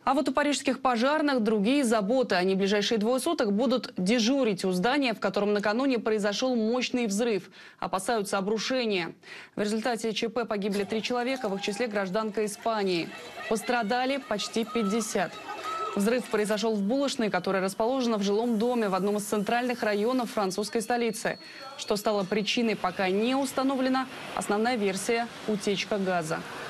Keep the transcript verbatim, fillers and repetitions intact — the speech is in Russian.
А вот у парижских пожарных другие заботы. Они в ближайшие двое суток будут дежурить у здания, в котором накануне произошел мощный взрыв. Опасаются обрушения. В результате ЧП погибли три человека, в их числе гражданка Испании. Пострадали почти пятьдесят. Взрыв произошел в булочной, которая расположена в жилом доме в одном из центральных районов французской столицы. Что стало причиной, пока не установлена. Основная версия – утечка газа.